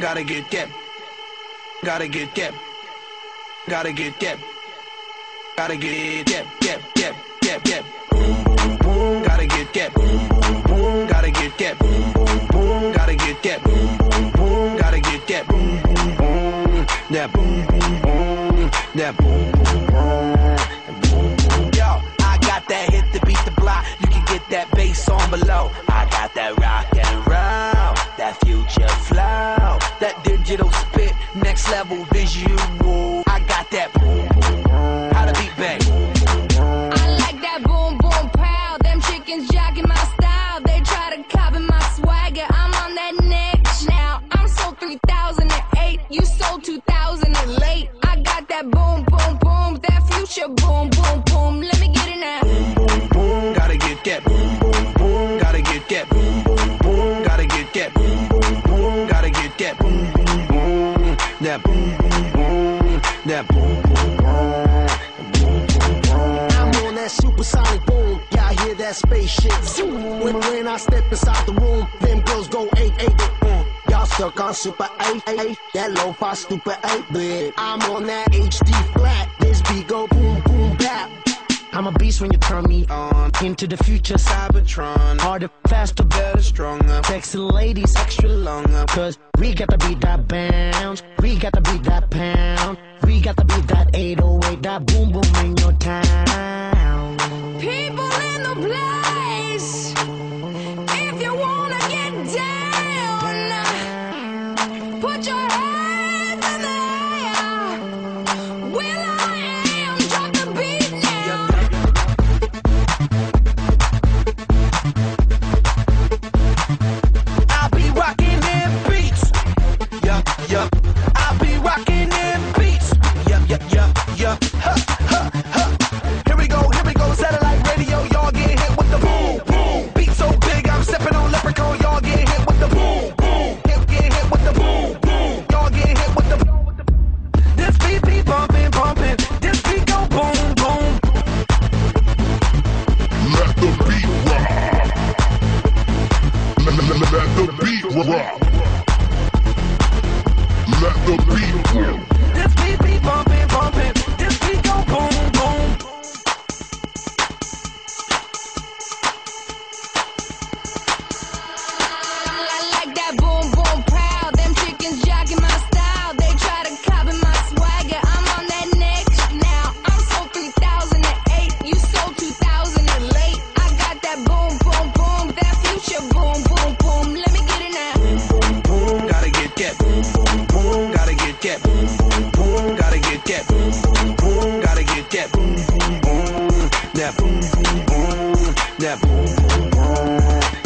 Gotta get that. Gotta get that. Gotta get that. Gotta get that. Boom, boom, boom. Gotta get that. Boom, boom, boom. Gotta get that. Boom, boom, boom. Gotta get that. Boom, boom, boom. Gotta get that. Boom, boom, boom. That boom, boom, boom. That boom, boom, boom. Yo, I got that hit to beat the block. You can get that bass on below. I got that rock and roll, that future flow, that digital spit, next level visual. I got that boom, boom, boom. How to beat bang. I like that boom, boom, pow. Them chickens jacking my style. They try to copy my swagger. I'm on that next now. I'm sold 3008. You sold 2000 and late. I got that boom, boom, boom. That future boom, boom, boom. Let me get it now. Boom, boom, boom. Gotta get that. Boom, boom, boom. Gotta get that. Boom, boom, boom. Gotta get that. Boom, boom, boom. Gotta get that. Boom, boom, boom. That boom, boom, boom. That boom, boom, boom. I'm on that supersonic boom. Y'all hear that spaceship zoom. When I step inside the room, them girls go 8-8. Y'all stuck on super 8-8. That lo-fi stupid 8-bit. I'm on that HD flat. This beat go boom, boom, bap. I'm a beast when you turn me on. Into the future, Cybertron. Harder, faster, better, stronger. Sexy ladies, extra longer. Cause we got to beat that bounce. We got to beat that pound. We got to beat that 808. That boom, boom in your town. People in the place. If you wanna get down, put your hands in the air. Will I am, drop the beat now. I'll be rocking them beats. Yup, yup. I'll be rocking them beats. Yup, yup, yup, yup. Ha, ha, ha. Here we go, satellite radio. Y'all get hit with the boom, boom. Beat so big, I'm stepping on leprechaun. Y'all get hit with the boom, boom. Get hit with the boom, boom. Y'all get hit with the boom. This beat be bumping, bumping. This beat go boom, boom. Let the beat rock. Let the beat rock. Let the beat rock. This beat be bumping, bumping. This beat go boom, boom. I like that boom, boom, pow. Them chickens jacking my style. They try to copy my swagger. I'm on that next now. I'm sold 3008. You sold 2000 and late. I got that boom, boom, boom. That future boom, boom, boom. Let me get it now. Boom, boom, boom. Gotta get that. Boom, boom, boom. Gotta get that. Boom, boom, boom. Gotta get that. Boom, boom, boom. Gotta get that. Boom, boom, boom. That boom, boom, boom. That boom, boom, boom.